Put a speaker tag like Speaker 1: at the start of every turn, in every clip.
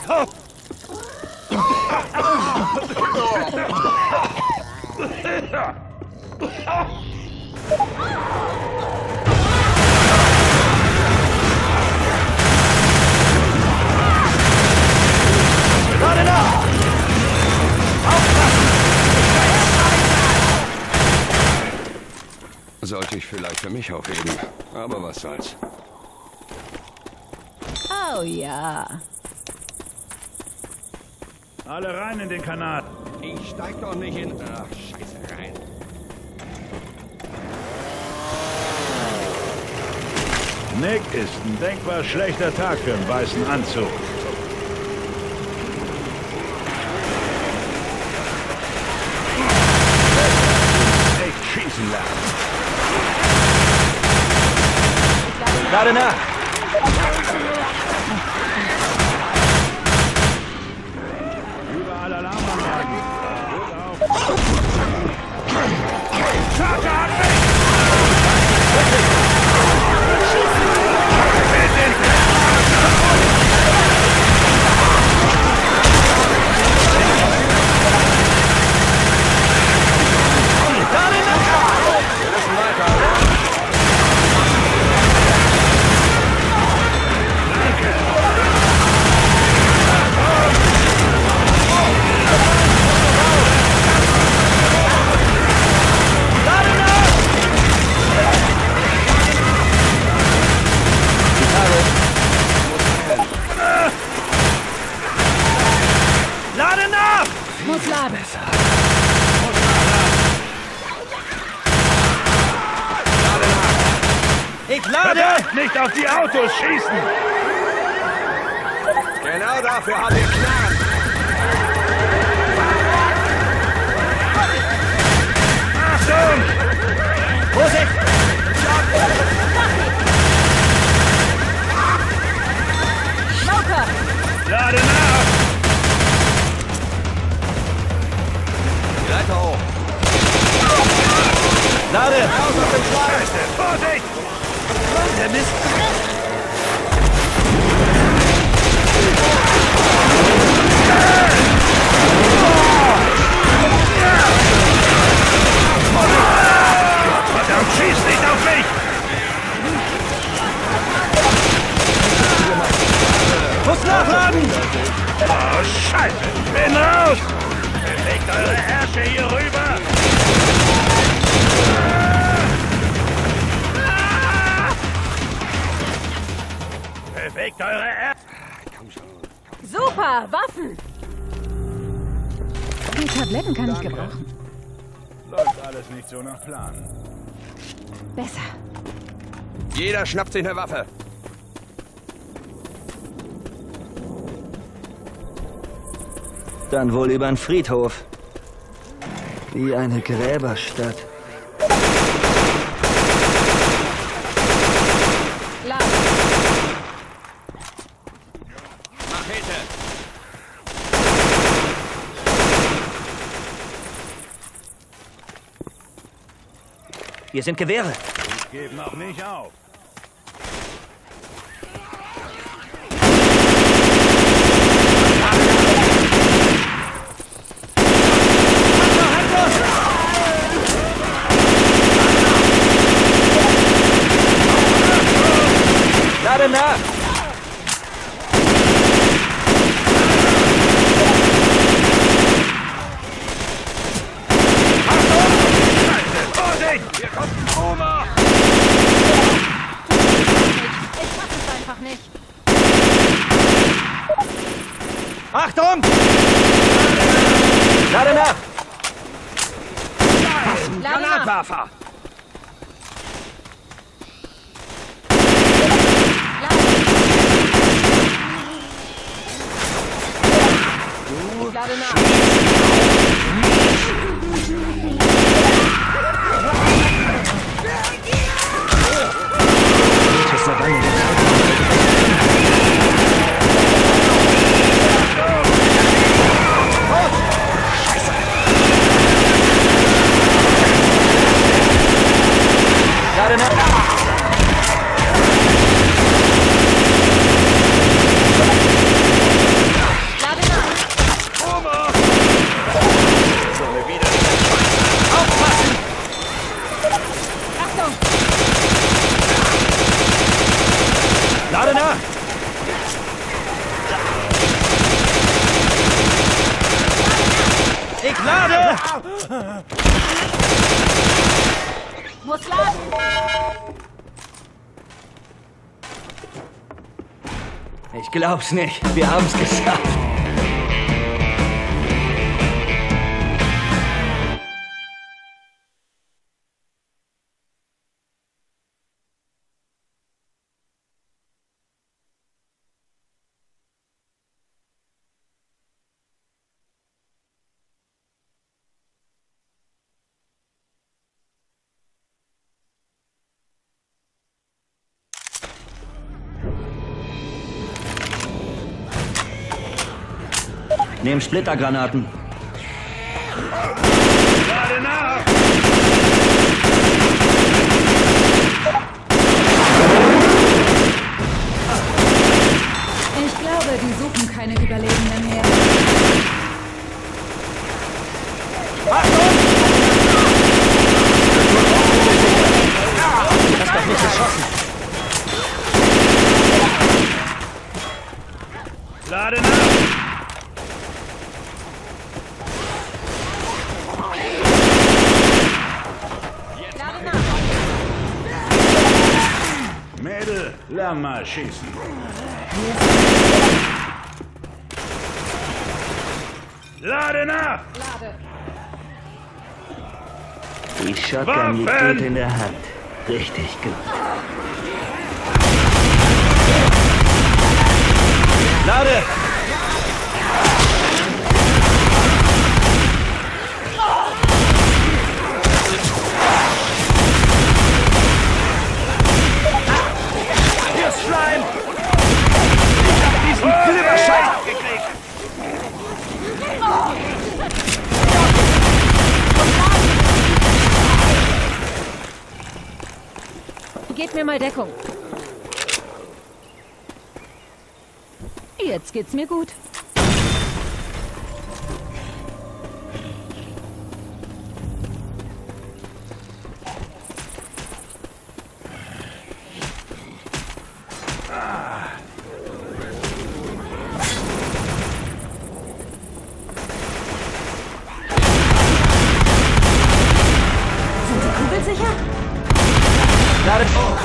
Speaker 1: Gerade nach!
Speaker 2: Sollte ich vielleicht für mich aufheben. Aber was soll's.
Speaker 3: Oh ja.
Speaker 4: Alle rein in den Kanal.
Speaker 2: Ich steig doch nicht in... Ach, scheiße, rein.
Speaker 4: Nick ist ein denkbar schlechter Tag für einen weißen Anzug. Echt schießen lernen.
Speaker 1: Gerade nach!
Speaker 4: Überall Alarmanlagen. Gut auf. Schade, hat mich!
Speaker 1: Lade nach!
Speaker 3: Muss laden.
Speaker 1: Ich lade!
Speaker 4: Verdammt, nicht auf die Autos schießen!
Speaker 2: Genau dafür haben wir Knarren.
Speaker 4: Achtung!
Speaker 1: Vorsicht!
Speaker 3: Smoker!
Speaker 4: Lade nach!
Speaker 2: Die Leiter hoch.
Speaker 1: Lade!
Speaker 2: Raus auf den Schlag.
Speaker 4: Scheiße, Vorsicht!
Speaker 1: Der Mist!
Speaker 4: Verdammt, schieß nicht auf mich!
Speaker 1: Muss nachladen!
Speaker 4: Oh, Scheiße! Bin raus! Bewegt eure Herrscher hier rüber! Bewegt eure Herrscher!
Speaker 3: Super! Waffen! Die Tabletten kann ich gebrauchen.
Speaker 4: Läuft alles nicht so nach Plan.
Speaker 3: Besser.
Speaker 2: Jeder schnappt sich eine Waffe.
Speaker 1: Dann wohl über den Friedhof. Wie eine Gräberstadt.
Speaker 3: Laden.
Speaker 2: Machete.
Speaker 1: Hier sind Gewehre.
Speaker 4: Ich gebe noch nicht auf.
Speaker 1: Lade nach!
Speaker 4: Vorsicht! Hier kommt ein Puma!
Speaker 3: Ich fass es einfach nicht.
Speaker 1: Achtung! Lade nach!
Speaker 3: Lade nach.
Speaker 2: Granatwerfer.
Speaker 3: Ich lade nach.
Speaker 1: Lade nach!
Speaker 4: Lade!
Speaker 3: Muss laden.
Speaker 1: Ich glaub's nicht. Wir haben's geschafft. Nehmen Splittergranaten.
Speaker 4: Lade nach!
Speaker 3: Ich glaube, die suchen keine Überlebenden mehr.
Speaker 1: Achtung! Du hast doch nicht geschossen.
Speaker 4: Lade nach! Mädel, lern mal schießen. Lade nach!
Speaker 3: Lade.
Speaker 1: Die Shotgun liegt
Speaker 4: Waffen!
Speaker 1: gut in der Hand. Richtig gut. Lade! Hier ist Schleim! Ich hab diesen Glibberscheiß gekriegt!
Speaker 3: Gebt mir mal Deckung. Jetzt geht's mir gut. Sind Sie kugelsicher?
Speaker 1: Lade vor!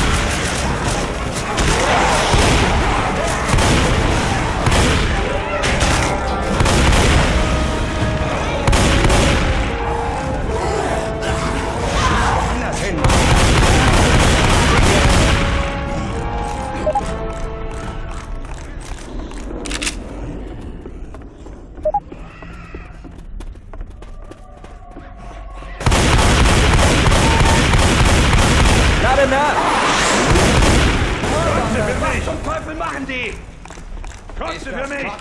Speaker 1: Lade nach!
Speaker 4: Was zum Teufel machen die? Kotze für mich!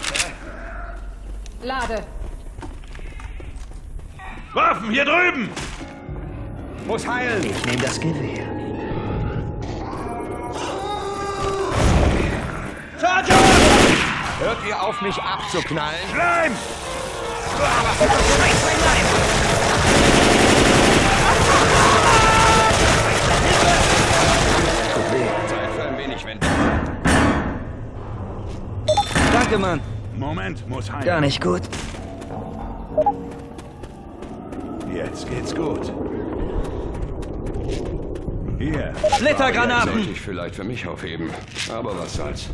Speaker 3: Lade.
Speaker 4: Waffen hier drüben!
Speaker 2: Muss heilen.
Speaker 1: Ich nehme das Gewehr.
Speaker 2: Sergeant! Hört ihr auf, mich abzuknallen?
Speaker 4: Schleim!
Speaker 2: Zeit für ein wenig Wind.
Speaker 1: Danke, Mann.
Speaker 4: Moment, muss heilen.
Speaker 1: Gar nicht gut.
Speaker 4: Jetzt geht's gut. Hier.
Speaker 1: Splittergranaten!
Speaker 2: Sollte ich vielleicht für mich aufheben. Aber was soll's.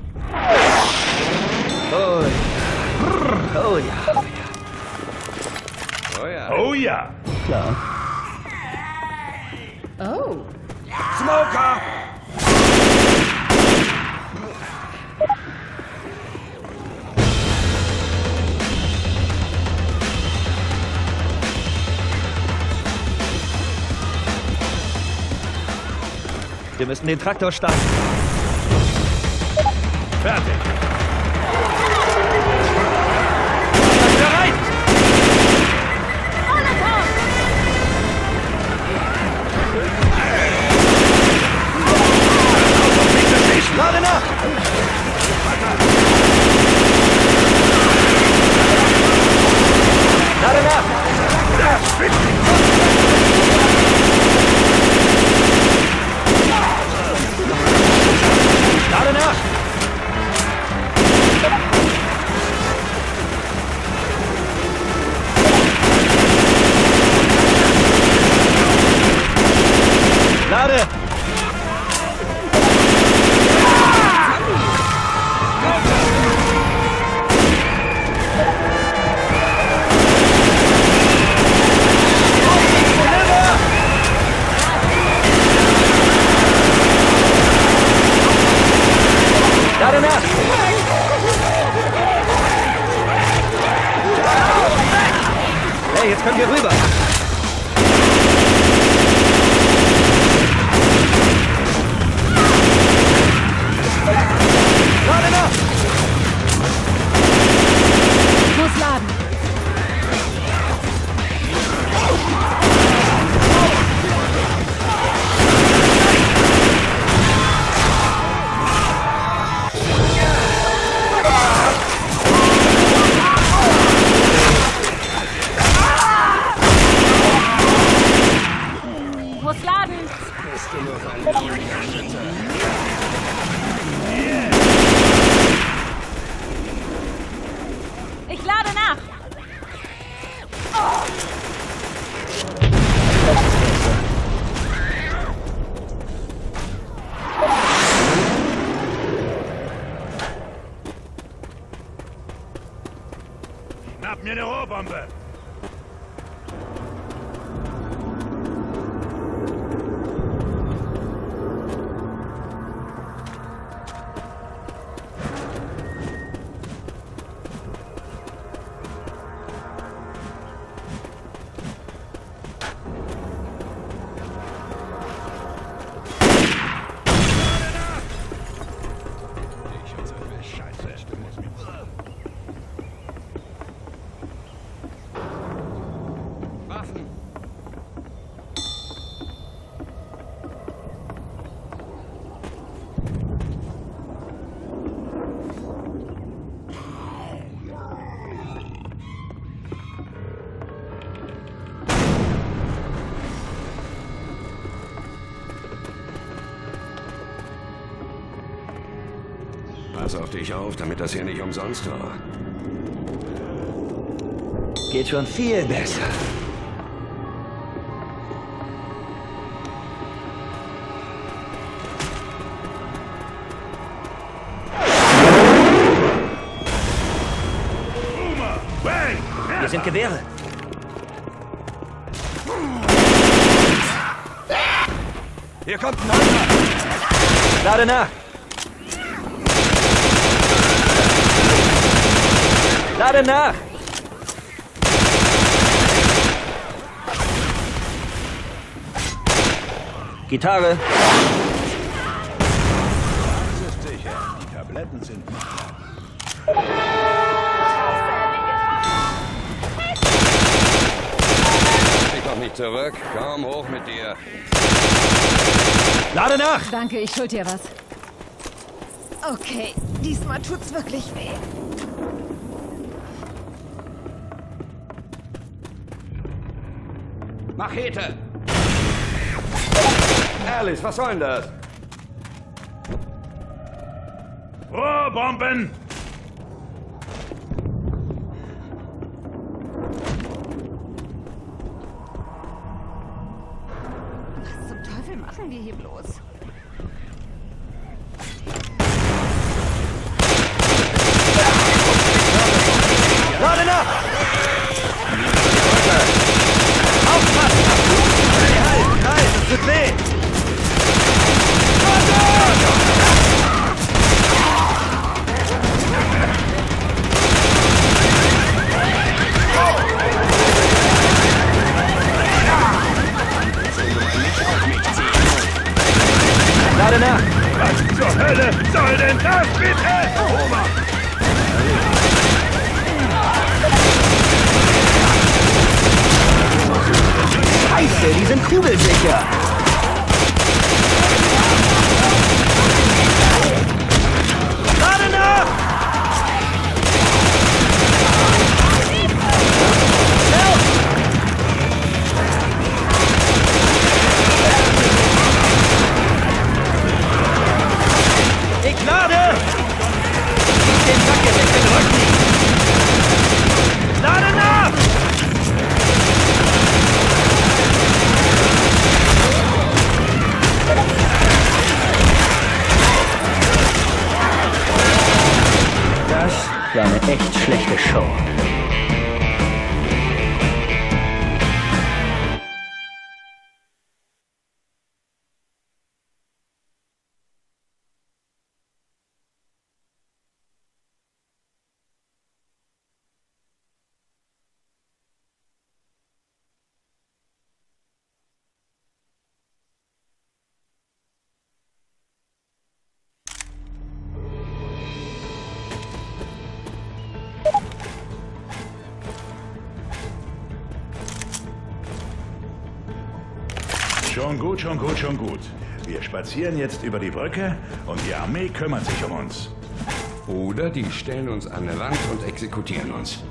Speaker 1: Oh, oh ja.
Speaker 2: Oh ja.
Speaker 4: Oh ja!
Speaker 1: Klar.
Speaker 3: Oh.
Speaker 4: Smoker!
Speaker 1: Wir müssen den Traktor starten.
Speaker 4: Fertig!
Speaker 1: Bereit! Lade nach! Lade nach! Lade nach! Jetzt können wir rüber. Lade nach!
Speaker 3: Muss laden. Muss laden. Ich lade nach.
Speaker 4: Schnapp mir eine Rohrbombe!
Speaker 2: Waffen!
Speaker 5: Pass auf dich auf, damit das hier nicht umsonst war.
Speaker 1: Geht schon viel besser.
Speaker 4: Boomer! Bang!
Speaker 1: Hier sind Gewehre.
Speaker 2: Hier kommt ein anderer!
Speaker 1: Lade nach. Lade nach. Gitarre.
Speaker 4: Das ist sicher. Die Tabletten sind nicht.
Speaker 5: Dich doch nicht zurück. Komm hoch mit dir.
Speaker 1: Lade nach.
Speaker 3: Danke, ich schuld dir was. Okay, diesmal tut's wirklich weh.
Speaker 2: Machete! Alice, was soll denn das?
Speaker 4: Rohrbomben!
Speaker 3: Was zum Teufel machen wir hier bloß?
Speaker 1: Lade nach. Aufpassen. Halt, halt, das tut weh. Lade nach.
Speaker 4: Was zur Hölle soll denn das bitte? Boomer!
Speaker 1: Scheiße, die sind kugelsicher. Lade nach. Ich lade. Schieß den Sack jetzt in den Rücken. Lade nach. Das war eine echt schlechte Show.
Speaker 4: Schon gut, schon gut, schon gut. Wir spazieren jetzt über die Brücke und die Armee kümmert sich um uns.
Speaker 5: Oder die stellen uns an der Wand und exekutieren uns.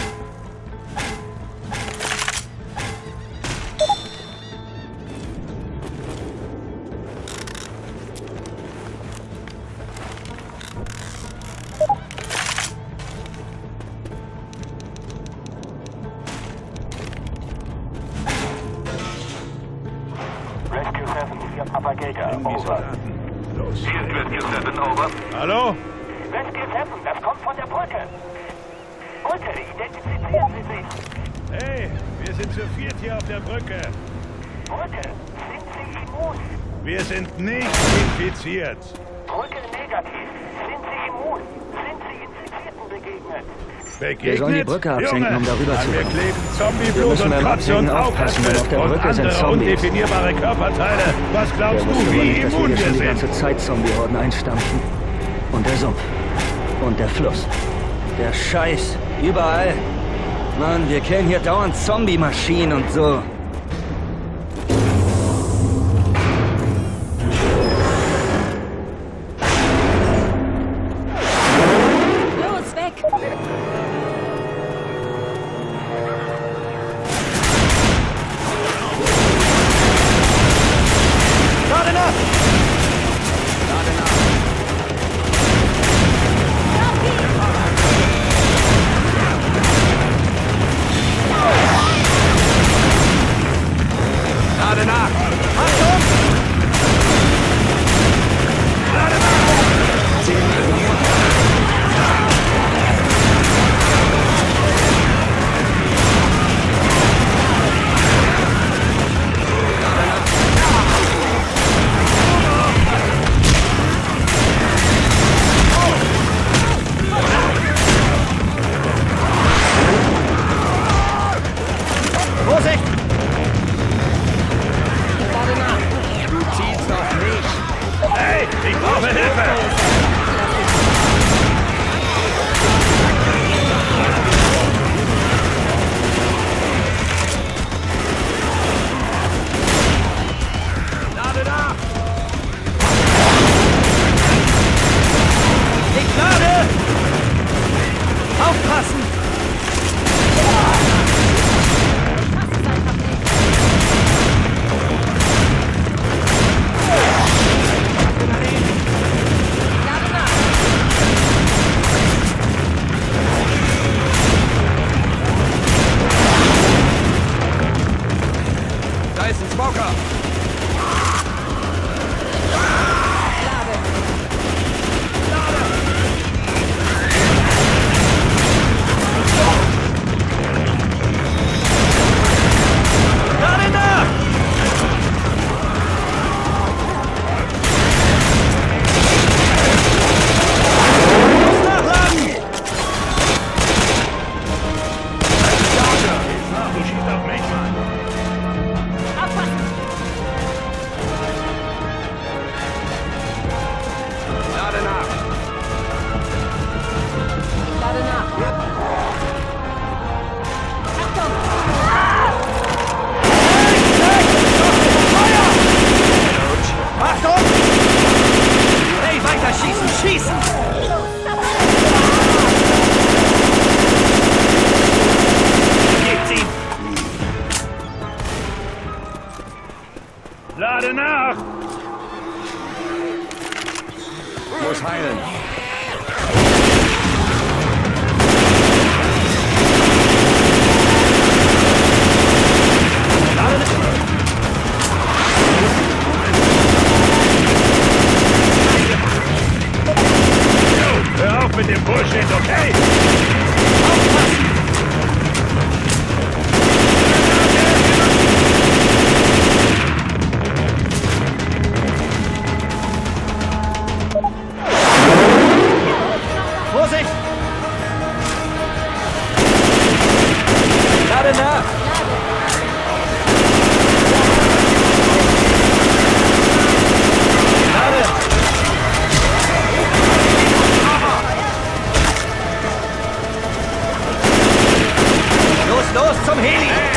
Speaker 6: Rescue 7, hier Papa Gator,
Speaker 4: Bring die
Speaker 6: over.
Speaker 4: Soldaten. Los.
Speaker 6: Hier ist Rescue 7, over.
Speaker 4: Hallo?
Speaker 6: Rescue 7, das kommt von der Brücke. Brücke, identifizieren Sie sich.
Speaker 4: Hey, wir sind zu viert hier auf der Brücke.
Speaker 6: Brücke, sind Sie immun?
Speaker 4: Wir sind nicht infiziert.
Speaker 6: Brücke negativ. Sind Sie immun? Sind Sie Infizierten begegnet?
Speaker 4: Begegnet?
Speaker 7: Wir sollen die Brücke absenken,
Speaker 4: Junge,
Speaker 7: um darüber zu
Speaker 4: an mir
Speaker 7: kommen.
Speaker 4: kleben
Speaker 7: Wir
Speaker 4: Zombieblut
Speaker 7: müssen
Speaker 4: und
Speaker 7: beim
Speaker 4: Kotze und
Speaker 7: Absenken aufpassen, denn auf der
Speaker 4: und
Speaker 7: Brücke sind
Speaker 4: andere
Speaker 7: Zombies.
Speaker 4: undefinierbare Körperteile. Was
Speaker 7: Der
Speaker 4: glaubst du,
Speaker 7: wusste aber
Speaker 4: wie
Speaker 7: nicht, dass wir
Speaker 4: immun
Speaker 7: hier schon die
Speaker 4: wir
Speaker 7: ganze
Speaker 4: sind?
Speaker 7: Zeit Zombie-Horden einstampfen. Und der Sumpf. Und der Fluss. Der Scheiß. Überall. Mann, wir killen hier dauernd Zombie-Maschinen und so.
Speaker 3: Los, weg!
Speaker 1: Lade nach!
Speaker 2: Lade nach!
Speaker 1: Vorsicht!
Speaker 2: Du ziehst auf mich!
Speaker 4: Hey, ich brauche Hilfe!
Speaker 2: Lade nach!
Speaker 1: Ich lade! Aufpassen!
Speaker 2: Da ist ein Smoker!
Speaker 1: Lade nach! Los nachladen!
Speaker 4: Ach, du schießt auf mich, Mann.
Speaker 2: Lade nach!
Speaker 3: Lade nach.
Speaker 1: Achtung! Hey, weiter schießen, schießen! Gebt's ihm!
Speaker 4: Lade nach!
Speaker 2: Muss heilen!
Speaker 4: Hör auf mit dem Bullshit, okay?
Speaker 1: Vorsicht! Lade nach! Lade! Los, los, zum Heli!